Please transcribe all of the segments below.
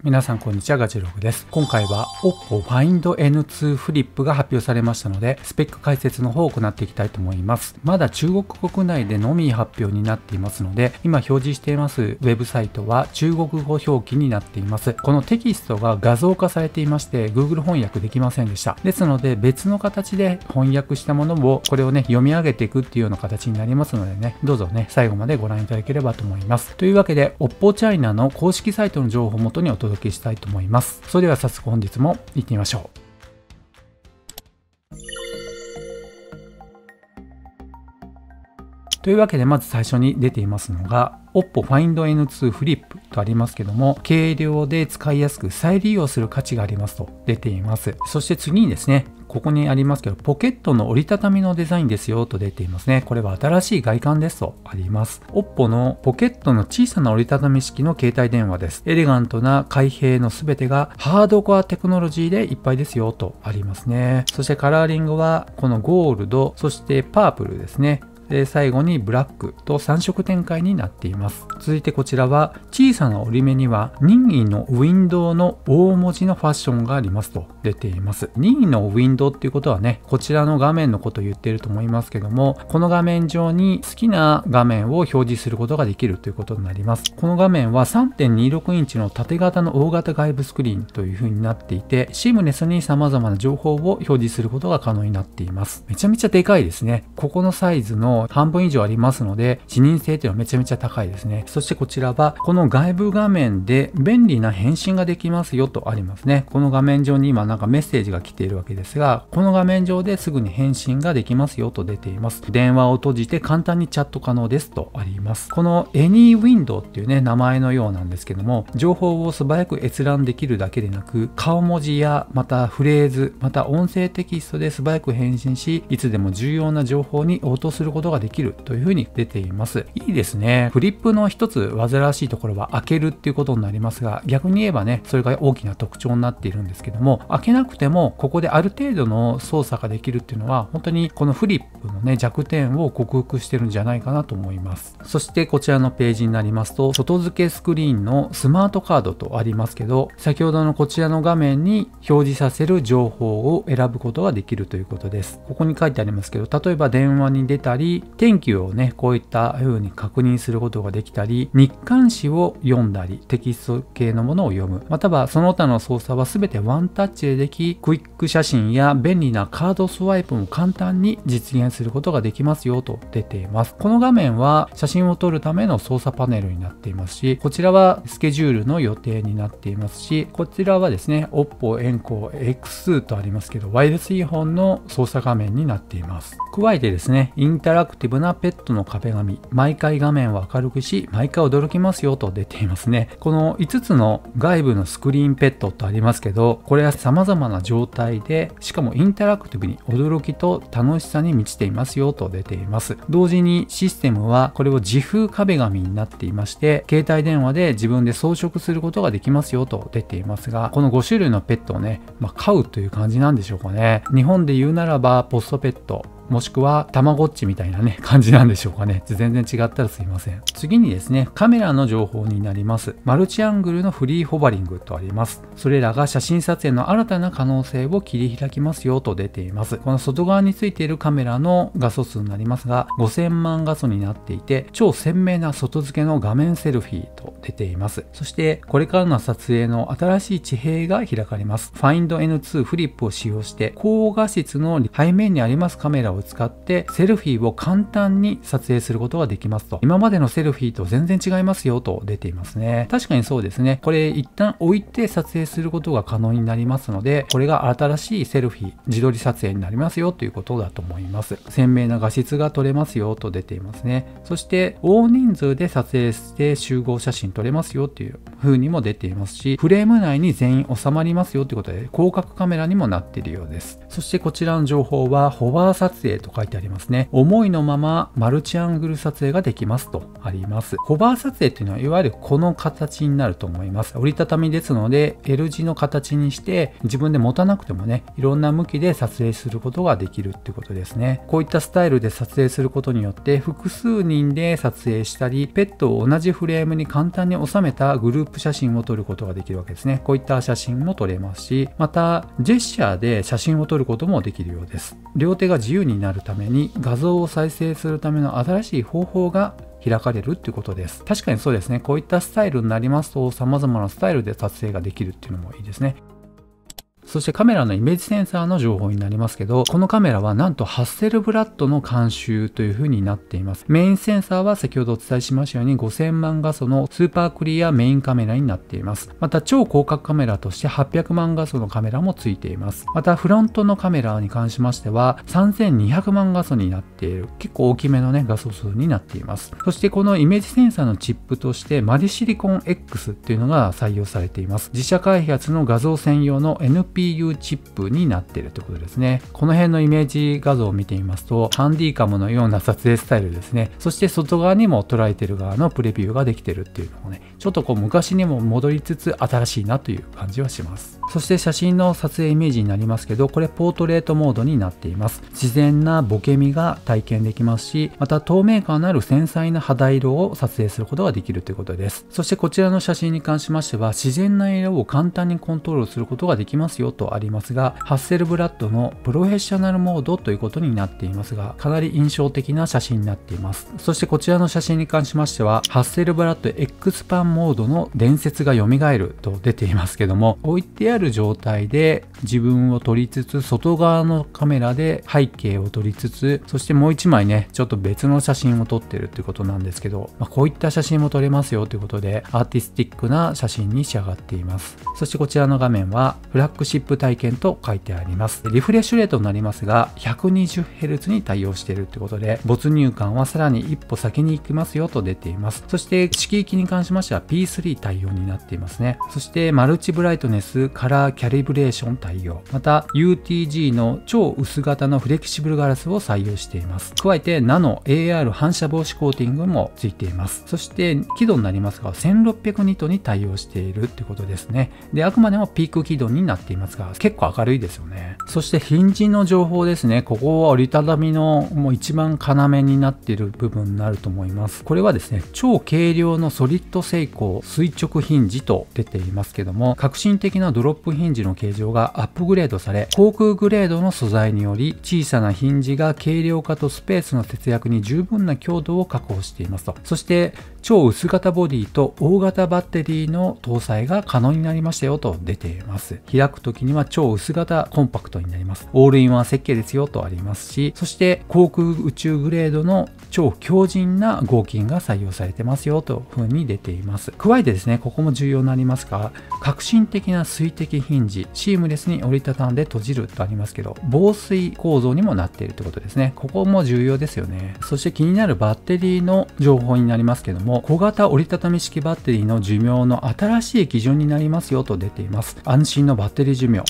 皆さんこんにちは、ガジログです。今回は Oppo Find N2 フリップが発表されましたので、スペック解説の方を行っていきたいと思います。まだ中国国内でのみ発表になっていますので、今表示していますウェブサイトは中国語表記になっています。このテキストが画像化されていまして、Google 翻訳できませんでした。ですので、別の形で翻訳したものを、これをね、読み上げていくっていうような形になりますのでね、どうぞね、最後までご覧いただければと思います。というわけで、Oppo China の公式サイトの情報をもとにお届けしたいと思います。それでは早速本日も行ってみましょう。というわけでまず最初に出ていますのが Oppo Find N2 フリップとありますけども、軽量で使いやすく再利用する価値がありますと出ています。そして次にですね、ここにありますけど、ポケットの折りたたみのデザインですよと出ていますね。これは新しい外観ですとあります。Oppo のポケットの小さな折りたたみ式の携帯電話です。エレガントな開閉のすべてがハードコアテクノロジーでいっぱいですよとありますね。そしてカラーリングはこのゴールド、そしてパープルですね。で最後にブラックと3色展開になっています。続いてこちらは小さな折り目には任意のウィンドウの大文字のファッションがありますと出ています。任意のウィンドウっていうことはね、こちらの画面のことを言っていると思いますけども、この画面上に好きな画面を表示することができるということになります。この画面は 3.26 インチの縦型の大型外部スクリーンという風になっていて、シームレスに様々な情報を表示することが可能になっています。めちゃめちゃでかいですね。ここのサイズの半分以上ありますので、視認性というのはめちゃめちゃ高いですね。そしてこちらはこの外部画面で便利な返信ができますよとありますね。この画面上に今なんかメッセージが来ているわけですが、この画面上ですぐに返信ができますよと出ています。電話を閉じて簡単にチャット可能ですとあります。この Any Window っていうね、名前のようなんですけども、情報を素早く閲覧できるだけでなく、顔文字やまたフレーズ、また音声テキストで素早く返信し、いつでも重要な情報に応答することができるというふうに出ています。いいですね。フリップの一つ煩わしいところは開けるっていうことになりますが、逆に言えばね、それが大きな特徴になっているんですけども、開けなくてもここである程度の操作ができるっていうのは、本当にこのフリップのね、弱点を克服してるんじゃないかなと思います。そしてこちらのページになりますと、外付けスクリーンのスマートカードとありますけど、先ほどのこちらの画面に表示させる情報を選ぶことができるということです。ここに書いてありますけど、例えば電話に出たり、天気をね、こういった風に確認することができたり、日刊誌を読んだり、テキスト系のものを読む、またはその他の操作は全てワンタッチででき、クイック写真や便利なカードスワイプも簡単に実現することができますよと出ています。この画面は写真を撮るための操作パネルになっていますし、こちらはスケジュールの予定になっていますし、こちらはですね、Oppo Enco X2 とありますけど、ワイヤレスイヤホンの操作画面になっています。加えてですね、インタラクティブなペットの壁紙、毎回画面を明るくし、毎回驚きますよと出ていますね。この5つの外部のスクリーンペットとありますけど、これは様々な状態で、しかもインタラクティブに驚きと楽しさに満ちていますよと出ています。同時にシステムはこれを自風壁紙になっていまして、携帯電話で自分で装飾することができますよと出ていますが、この5種類のペットをね、飼うという感じなんでしょうかね。日本で言うならばポストペット、もしくはたまごっちみたいなね感じなんでしょうかね。全然違ったらすいません。次にですね、カメラの情報になります。マルチアングルのフリーホバリングとあります。それらが写真撮影の新たな可能性を切り開きますよと出ています。この外側についているカメラの画素数になりますが、5000万画素になっていて、超鮮明な外付けの画面セルフィーと出ています。そしてこれからの撮影の新しい地平が開かれます。Find N2 フリップを使用して高画質の背面にありますカメラを使ってセルフィーを簡単に撮影することができますと。今までのセルフィーと全然違いますよと出ていますね。確かにそうですね。これ一旦置いて撮影することが可能になりますので、これが新しいセルフィー、自撮り撮影になりますよということだと思います。鮮明な画質が撮れますよと出ていますね。そして大人数で撮影して集合写真撮れますよという風にも出ていますし、フレーム内に全員収まりますよということで、広角カメラにもなっているようです。そしてこちらの情報はホバー撮影と書いてありますね。思いのままマルチアングル撮影ができますとあります。ホバー撮影っていうのはいわゆるこの形になると思います。折りたたみですので L 字の形にして自分で持たなくてもね、いろんな向きで撮影することができるっていうことですね。こういったスタイルで撮影することによって複数人で撮影したり、ペットを同じフレームに簡単に収めたグループ写真を撮ることができるわけですね。こういった写真も撮れますし、またジェスチャーで写真を撮ることもできるようです。両手が自由になるために画像を再生するための新しい方法が開かれるっていうことです。確かにそうですね。こういったスタイルになりますと様々なスタイルで撮影ができるっていうのもいいですね。そしてカメラのイメージセンサーの情報になりますけど、このカメラはなんとハッセルブラッドの監修という風になっています。メインセンサーは先ほどお伝えしましたように5000万画素のスーパークリアメインカメラになっています。また超広角カメラとして800万画素のカメラもついています。またフロントのカメラに関しましては3200万画素になっている結構大きめのね画素数になっています。そしてこのイメージセンサーのチップとしてマリシリコン X っていうのが採用されています。自社開発の画像専用の NPU チップになっているということですね。この辺のイメージ画像を見てみますと、ハンディカムのような撮影スタイルですね。そして外側にも捉えている側のプレビューができているっていうのもね、ちょっとこう昔にも戻りつつ新しいなという感じはします。そして写真の撮影イメージになりますけど、これポートレートモードになっています。自然なボケみが体験できますし、また透明感のある繊細な肌色を撮影することができるということです。そしてこちらの写真に関しましては、自然な色を簡単にコントロールすることができますよとありますが、ハッセルブラッドのプロフェッショナルモードということになっていますが、かなり印象的な写真になっています。そしてこちらの写真に関しましては、ハッセルブラッド X パンモードの伝説が蘇ると出ていますけども、置いてある状態で自分を撮りつつ、外側のカメラで背景を撮りつつ、そしてもう一枚ね、ちょっと別の写真を撮ってるっていうことなんですけど、こういった写真も撮れますよということで、アーティスティックな写真に仕上がっています。そしてこちらの画面は、フラッグシップ体験と書いてあります。リフレッシュレートになりますが、120Hz に対応しているということで、没入感はさらに一歩先に行きますよと出ています。そして色域に関しましては P3 対応になっていますね。そしてマルチブライトネスカラーキャリブレーション対応。また UTG の超薄型のフレキシブルガラスを採用しています。加えてナノ AR 反射防止コーティングもついています。そして輝度になりますが、1600ニットに対応しているってことですね。で、あくまでもピーク輝度になっていますが、結構明るいですよね。そしてヒンジの情報ですね。ここは折りたたみのもう一番要になっている部分になると思います。これはですね、超軽量のソリッド製鋼垂直ヒンジと出ていますけども、革新的なドロップヒンジの形状がアップグレードされ、航空グレードの素材により小さなヒンジが軽量化とスペースの節約に十分な強度を確保していますと。そして超薄型ボディと大型バッテリーの搭載が可能になりましたよと出ています。開くときには超薄型コンパクトになります。オールインワン設計ですよとありますし、そして航空宇宙グレードの超強靭な合金が採用されてますよというふうに出ています。加えてですね、ここも重要になりますが、革新的な水滴ヒンジ、シームレスに折りたたんで閉じるとありますけど、防水構造にもなっているということですね。ここも重要ですよね。そして気になるバッテリーの情報になりますけども、小型折りたたみ式バッテリーの寿命の新しい基準になりますよと出ています。安心のバッテリー寿命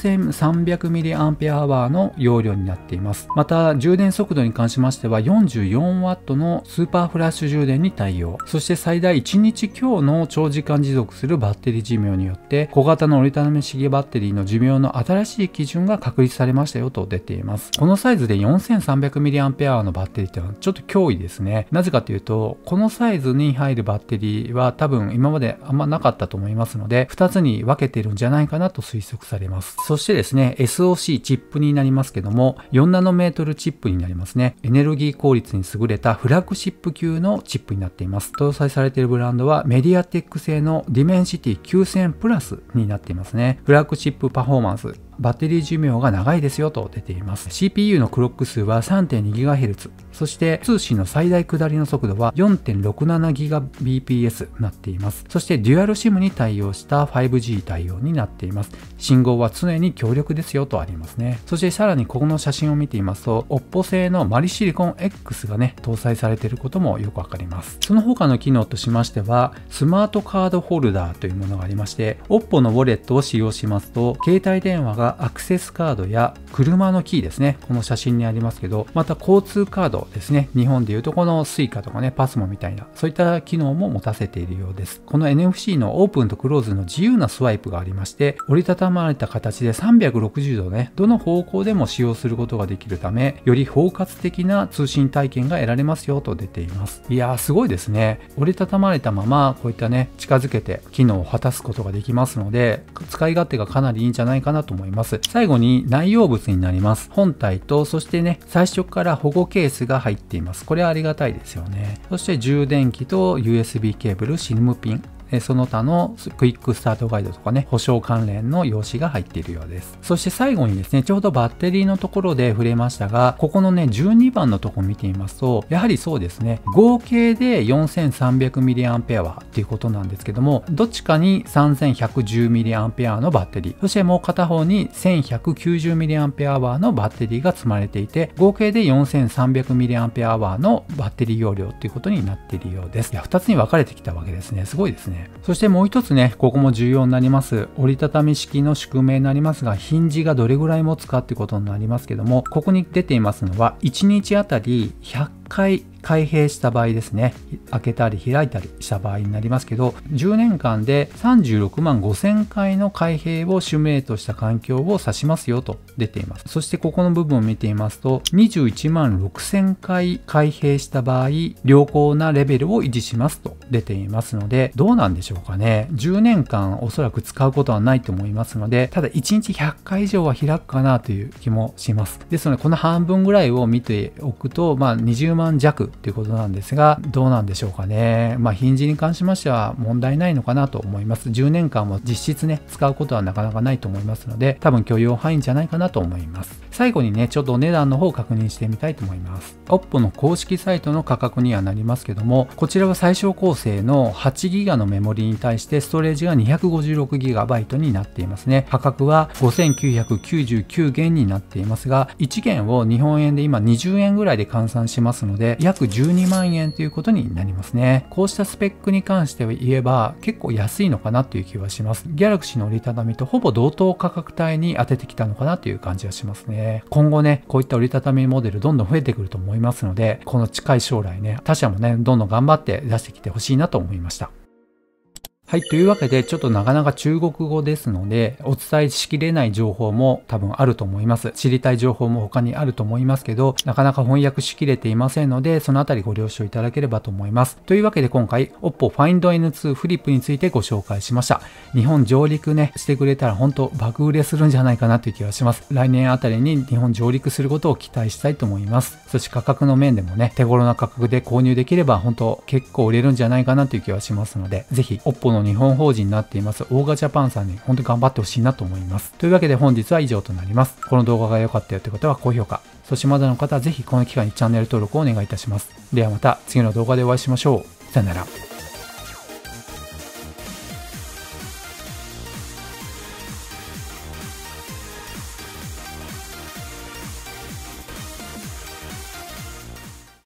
4300mAh の容量になっています。また充電速度に関しましては 44W のスーパーフラッシュ充電に対応。そして最大1日強の長時間持続するバッテリー寿命によって小型の折りたたみ式バッテリーの寿命の新しい基準が確立されましたよと出ています。このサイズで 4300mAh のバッテリーっていうのはちょっと脅威ですね。なぜかというと、このサイズに入るバッテリーは多分今まであんまなかったと思いますので、2つに分けているんじゃないかなと推測されます。そしてですね、SoC チップになりますけども、4ナノメートルチップになりますね。エネルギー効率に優れたフラッグシップ級のチップになっています。搭載されているブランドはメディアテック製のディメンシティ9000プラスになっていますね。フラッグシップパフォーマンス、バッテリー寿命が長いですよと出ています。CPU のクロック数は 3.2GHz。 そして通信の最大下りの速度は 4.67GBps になっています。そしてデュアル SIM に対応した 5G 対応になっています。信号は常に強力ですよとありますね。そしてさらにここの写真を見ていますと、OPPO 製のマリシリコン X がね、搭載されていることもよくわかります。その他の機能としましては、スマートカードホルダーというものがありまして、OPPO のウォレットを使用しますと、携帯電話がアクセスカードや車のキーですね、この写真にありますけど、また交通カードですね、日本でいうとこの Suica とかね、パスモみたいな、そういった機能も持たせているようです。この NFC のオープンとクローズの自由なスワイプがありまして、折りたたまれた形で360度ね、どの方向でも使用することができるため、より包括的な通信体験が得られますよと出ています。いやー、すごいですね。折りたたまれたまま、こういったね、近づけて機能を果たすことができますので、使い勝手がかなりいいんじゃないかなと思います。最後に内容物になります。本体と、そしてね、最初から保護ケースが入っています。これはありがたいですよね。そして充電器と USB ケーブル、SIM ピン。その他のクイックスタートガイドとかね、保証関連の用紙が入っているようです。そして最後にですね、ちょうどバッテリーのところで触れましたが、ここのね、12番のところ見てみますと、やはりそうですね、合計で 4300mAh っていうことなんですけども、どっちかに 3110mAh のバッテリー、そしてもう片方に 1190mAh のバッテリーが積まれていて、合計で 4300mAh のバッテリー容量っていうことになっているようです。いや、2つに分かれてきたわけですね。すごいですね。そしてもう一つね、ここも重要になります。折りたたみ式の宿命になりますが、ヒンジがどれぐらい持つかっていうことになりますけども、ここに出ていますのは、1日あたり100回開閉した場合ですね。開けたり開いたりした場合になりますけど、10年間で36万5000回の開閉をシミュレートした環境を指しますよと出ています。そしてここの部分を見てみますと、21万6000回開閉した場合、良好なレベルを維持しますと出ていますので、どうなんでしょうかね。10年間おそらく使うことはないと思いますので、ただ1日100回以上は開くかなという気もします。ですので、この半分ぐらいを見ておくと、20万弱ということなんですが、どうなんでしょうかね。ヒンジに関しましては問題ないのかなと思います。10年間も実質ね、使うことはなかなかないと思いますので、多分許容範囲じゃないかなと思います。最後にね、ちょっとお値段の方を確認してみたいと思います。OPPO の公式サイトの価格にはなりますけども、こちらは最小構成の 8GB のメモリに対してストレージが 256GB になっていますね。価格は5999元になっていますが、1元を日本円で今20円ぐらいで換算しますので、約12万円ということになりますね。こうしたスペックに関して言えば結構安いのかなという気はします。ギャラクシーの折りたたみとほぼ同等価格帯に当ててきたのかなという感じがしますね。今後ね、こういった折りたたみモデルどんどん増えてくると思いますので、この近い将来ね、他社もね、どんどん頑張って出してきてほしいなと思いました。はい。というわけで、ちょっとなかなか中国語ですので、お伝えしきれない情報も多分あると思います。知りたい情報も他にあると思いますけど、なかなか翻訳しきれていませんので、そのあたりご了承いただければと思います。というわけで今回、OPPO Find N2 フリップについてご紹介しました。日本上陸ね、してくれたら本当爆売れするんじゃないかなという気がします。来年あたりに日本上陸することを期待したいと思います。そして価格の面でもね、手頃な価格で購入できれば本当結構売れるんじゃないかなという気がしますので、ぜひ OPPO の日本法人になっていますオーガジャパンさんに本当に頑張ってほしいなと思います。というわけで本日は以上となります。この動画が良かったよという方は高評価、そしてまだの方はぜひこの機会にチャンネル登録をお願いいたします。ではまた次の動画でお会いしましょう。さよなら。